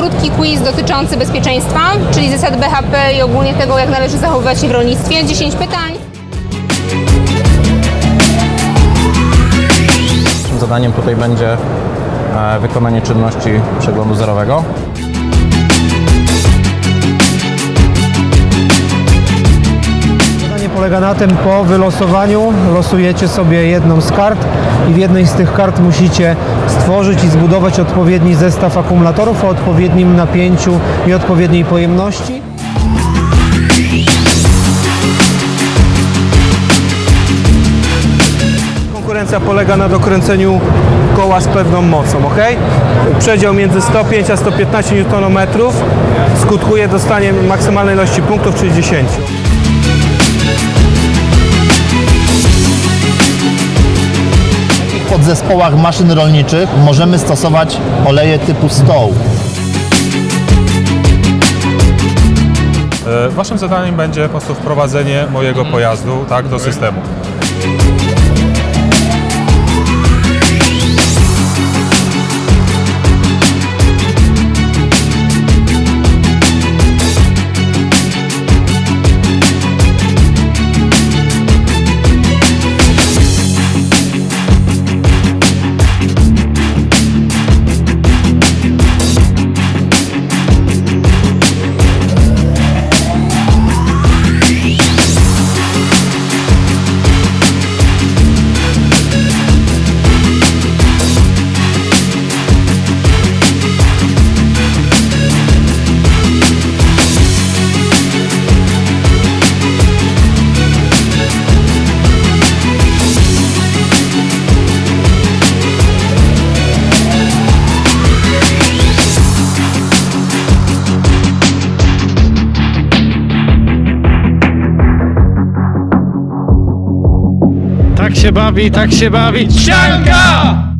krótki quiz dotyczący bezpieczeństwa, czyli zasad BHP i ogólnie tego, jak należy zachowywać się w rolnictwie. 10 pytań. Zadaniem tutaj będzie wykonanie czynności przeglądu zerowego. Zadanie polega na tym, po wylosowaniu losujecie sobie jedną z kart i w jednej z tych kart musicie stworzyć i zbudować odpowiedni zestaw akumulatorów o odpowiednim napięciu i odpowiedniej pojemności. Konkurencja polega na dokręceniu koła z pewną mocą, ok? Przedział między 105 a 115 Nm skutkuje dostaniem maksymalnej ilości punktów, czyli 10. W takich podzespołach maszyn rolniczych możemy stosować oleje typu stoł. Waszym zadaniem będzie po prostu wprowadzenie mojego pojazdu, tak, do systemu. Tak się bawi, tak się bawi. Sianka!